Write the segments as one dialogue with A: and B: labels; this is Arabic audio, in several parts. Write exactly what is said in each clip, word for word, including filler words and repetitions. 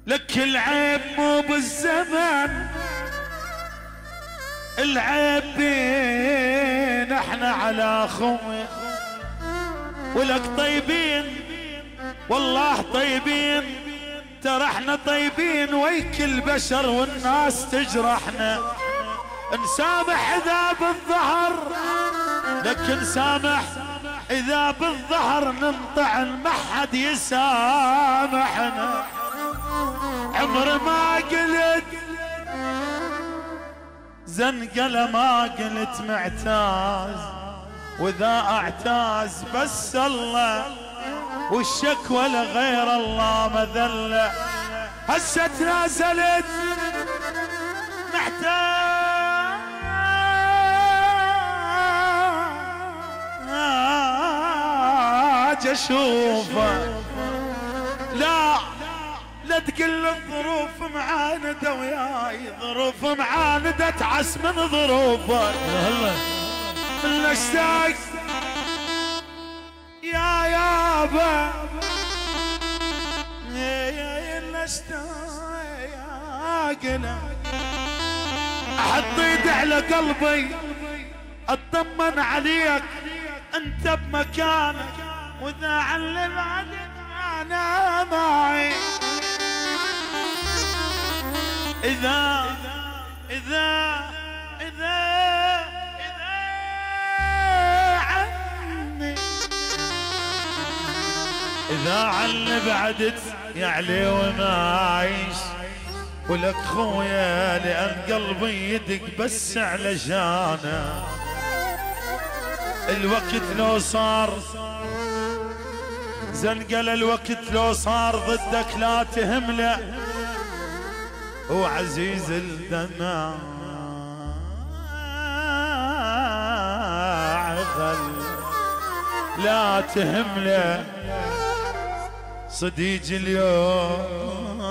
A: لك العيب مو بالزمن، العيب بين احنا على خوي، ولك طيبين والله طيبين، ترى احنا طيبين ويك البشر والناس تجرحنا. نسامح اذا بالظهر، لك نسامح اذا بالظهر ننطعن ما حد يسامحنا. عمر ما قلت زنقله ما قلت معتاز، واذا اعتاز بس الله والشكوى لغير الله مذله. هسه تنازلت محتاج اشوفه. لا لا تقل الظروف معاندة وياي، ظروف معاندة تعس من ظروفك. من الاشتاق يا يابا يا يا الاشتاق احط ايدي على قلبي اطمن عليك انت بمكانك، واذا علم عليك انا معي. اذا اذا اذا اذا عني اذا عن بعدت يا علي وما عايش، ولك خويا لان قلبي يدق بس علشانه. الوقت لو صار زنقل، الوقت لو صار ضدك لا تهمله، هو عزيز الدمع عقل لا تهمله. صديق اليوم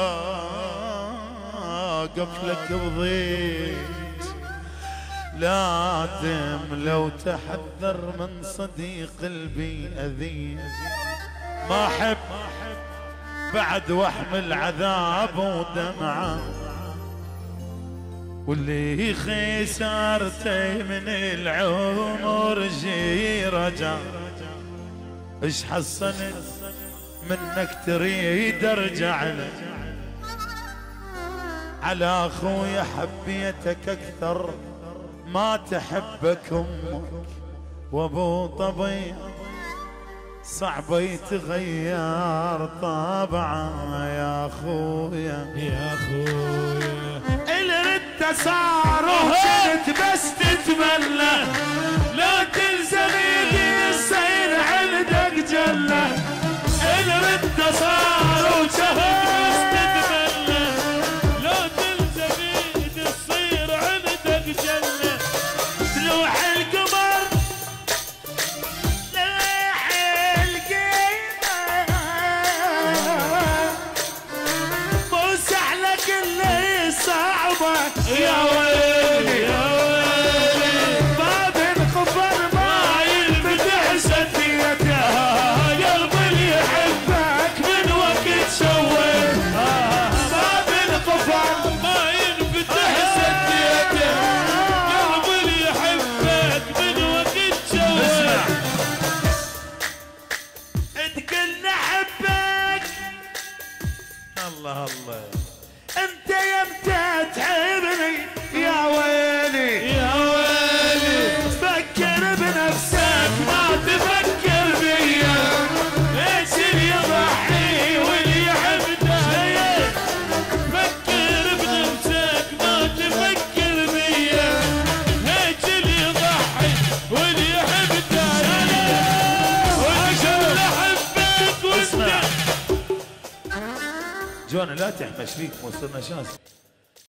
A: قفلك بضيج لا تملى، وتحذر من صديق البيئة ذي. ما احب بعد واحمل عذاب ودمعه، واللي خسرته من العمر جي رجع. ايش حصلت منك تريد ارجع له؟ على اخويا حبيتك اكثر ما تحبك امك، وابو طبيعي صعب يتغير طبعا يا اخويا يا اخويا. اللي رد صار وكنت بس تتمنى، لا تلزم ايدي يصير عندك جله. اللي رد صار وكنت بس تتمنى، لا تلزم ايدي يصير عندك جله. تلوح القمر يا ويلي يا ويلي، باب الخبر ما ينفتح سديته. قلبي اللي يحبك من وقت سويت، باب الخبر ما ينفتح سديته. قلبي اللي يحبك من وقت سويت. تقول احبك الله الله، انت يمتى تحبني يا ويلي يا ويلي. فكر بنفسك ما تفكر بيا، ايش اللي يضحي واللي يحبك. فكر بنفسك ما تفكر بيا، ايش اللي يضحي واللي يحبك. وعشان احبك وانت
B: جوانا لا تحمش فيك، وصلنا شاس.